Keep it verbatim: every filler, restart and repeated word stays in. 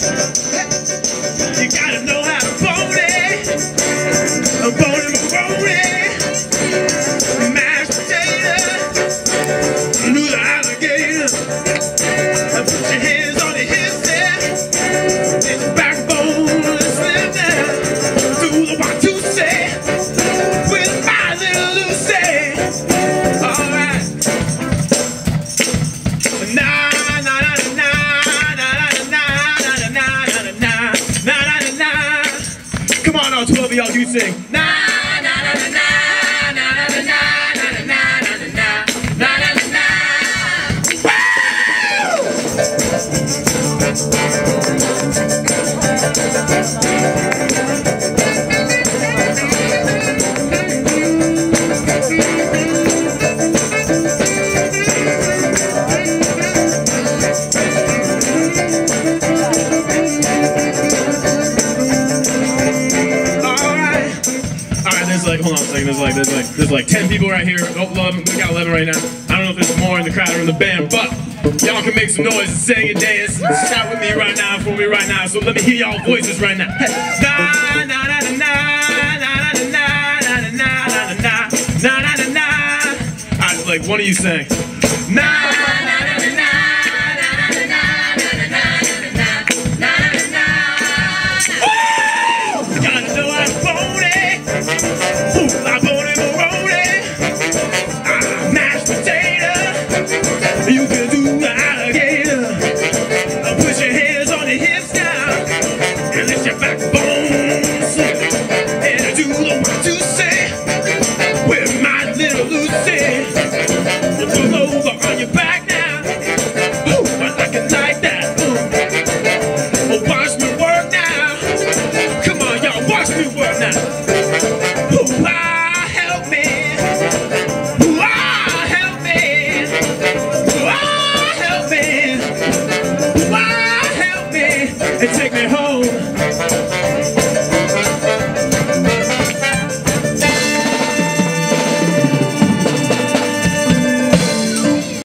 You gotta know how to bone it, bone it, bone it. Mashed potato, do the alligator. Put your hands on your hips there. It's your backbone, slim down. Do the one, two, say. With my little Lucy. All right. Nah, nah, nah, nah, nah, nah, nah, nah, nah, nah, nah, nah, nah, nah. Come on, all twelve of y'all, you sing. Nah, nah, nah, nah, nah, nah, nah, nah, nah, nah, nah, nah, nah, nah, nah. There's like, hold on a second, there's like, there's like, there's like ten people right here. Oh, eleven, we got eleven right now. I don't know if there's more in the crowd or in the band, but y'all can make some noise and sing and dance and shout with me right now, for me right now. So let me hear y'all voices right now. Hey. Na na na na na na na na na na na na na na na na. Alright, like one of you sing. Na.